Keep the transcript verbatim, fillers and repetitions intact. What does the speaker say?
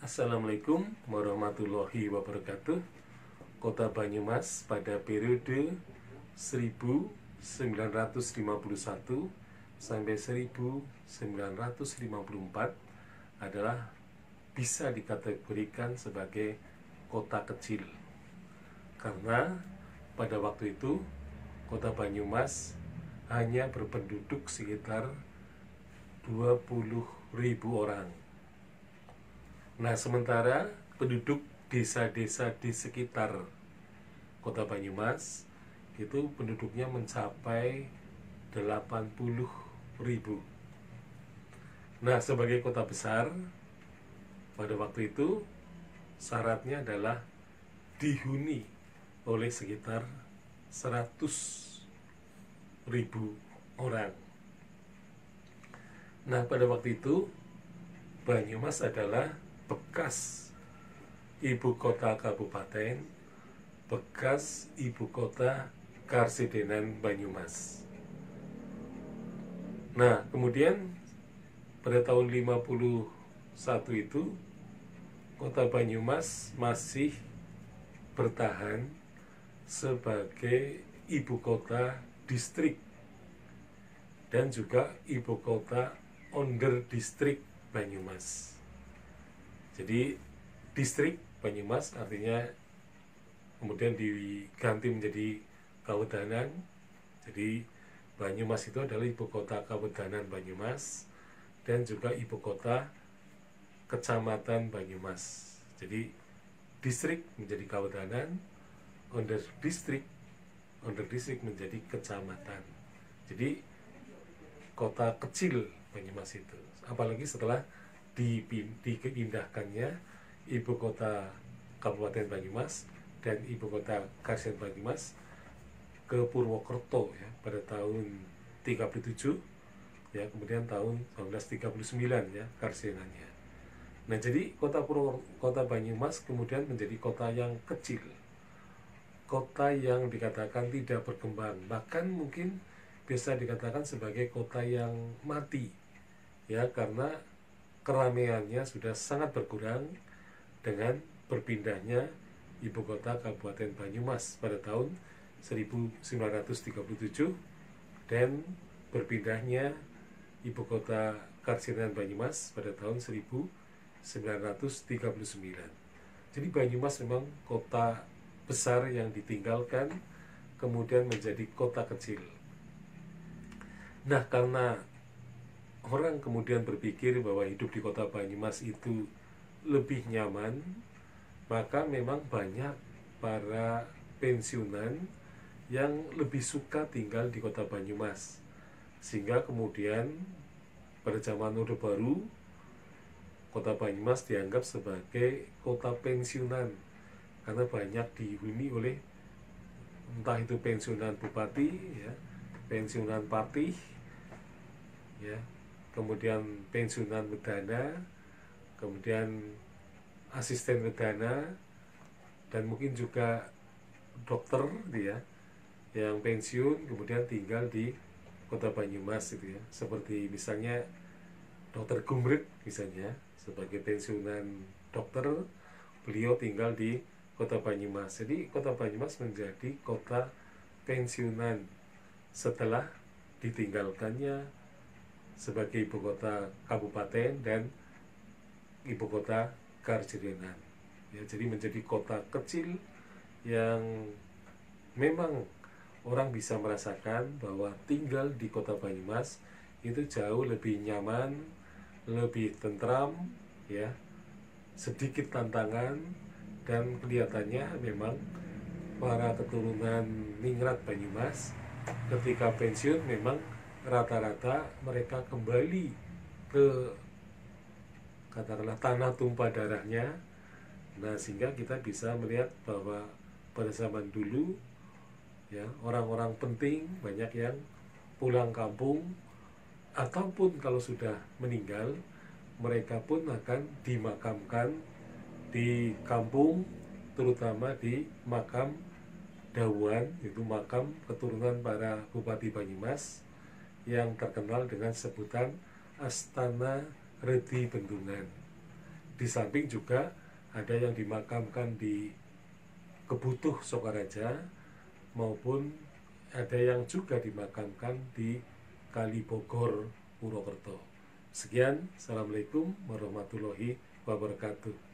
Assalamualaikum warahmatullahi wabarakatuh. Kota Banyumas pada periode seribu sembilan ratus lima puluh satu sampai seribu sembilan ratus lima puluh empat adalah bisa dikategorikan sebagai kota kecil. Karena pada waktu itu Kota Banyumas hanya berpenduduk sekitar dua puluh ribu orang. Nah, sementara penduduk desa-desa di sekitar Kota Banyumas itu penduduknya mencapai delapan puluh ribu. Nah, sebagai kota besar pada waktu itu syaratnya adalah dihuni oleh sekitar seratus ribu orang. Nah, pada waktu itu Banyumas adalah bekas ibu kota kabupaten, bekas ibu kota Karsidenan Banyumas. Nah, kemudian pada tahun lima puluh satu itu Kota Banyumas masih bertahan sebagai ibu kota distrik dan juga ibu kota under distrik Banyumas. Jadi distrik Banyumas artinya kemudian diganti menjadi kawudanan. Jadi Banyumas itu adalah ibu kota Kawudanan Banyumas dan juga ibu kota Kecamatan Banyumas. Jadi distrik menjadi kawudanan, under distrik under distrik menjadi kecamatan. Jadi kota kecil Banyumas itu, apalagi setelah dipindahkannya ibu kota Kabupaten Banyumas dan ibu kota Karsidenan Banyumas ke Purwokerto ya pada tahun tiga puluh tujuh ya, kemudian tahun seribu sembilan ratus tiga puluh sembilan ya Karsidenannya. Nah, jadi kota Purwo, kota Banyumas kemudian menjadi kota yang kecil, kota yang dikatakan tidak berkembang, bahkan mungkin bisa dikatakan sebagai kota yang mati ya, karena keramaiannya sudah sangat berkurang dengan berpindahnya ibu kota Kabupaten Banyumas pada tahun seribu sembilan ratus tiga puluh tujuh dan berpindahnya ibu kota Karsidenan Banyumas pada tahun seribu sembilan ratus tiga puluh sembilan. Jadi Banyumas memang kota besar yang ditinggalkan kemudian menjadi kota kecil. Nah, karena orang kemudian berpikir bahwa hidup di kota Banyumas itu lebih nyaman, maka memang banyak para pensiunan yang lebih suka tinggal di kota Banyumas. Sehingga kemudian pada zaman Orde Baru, kota Banyumas dianggap sebagai kota pensiunan karena banyak dihuni oleh entah itu pensiunan bupati, ya, pensiunan patih, ya, kemudian pensiunan medana, kemudian asisten medana, dan mungkin juga dokter dia yang pensiun kemudian tinggal di kota Banyumas gitu ya. Seperti misalnya dokter Gumrit misalnya sebagai pensiunan dokter, beliau tinggal di kota Banyumas. Jadi kota Banyumas menjadi kota pensiunan setelah ditinggalkannya sebagai ibu kota kabupaten dan ibu kota Karsidenan ya, jadi menjadi kota kecil yang memang orang bisa merasakan bahwa tinggal di kota Banyumas itu jauh lebih nyaman, lebih tentram ya, sedikit tantangan, dan kelihatannya memang para keturunan Ningrat Banyumas ketika pensiun memang rata-rata mereka kembali ke katakanlah tanah tumpah darahnya. Nah, sehingga kita bisa melihat bahwa pada zaman dulu ya, orang-orang penting banyak yang pulang kampung, ataupun kalau sudah meninggal mereka pun akan dimakamkan di kampung, terutama di makam Dawuan, itu makam keturunan para Bupati Banyumas yang terkenal dengan sebutan Astana Redi Bendungan. di samping juga ada yang dimakamkan di Kebutuh Sokaraja, maupun ada yang juga dimakamkan di Kalibogor Purwokerto. Sekian, assalamualaikum warahmatullahi wabarakatuh.